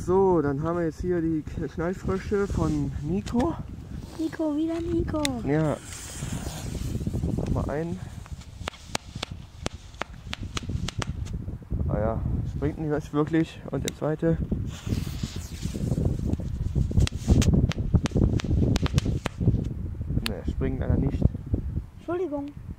So, dann haben wir jetzt hier die Knallfrösche von Nico. Nico, wieder Nico. Ja. Mal einen. Ah ja, springt nicht was wirklich. Und der zweite. Ne, springt leider nicht. Entschuldigung.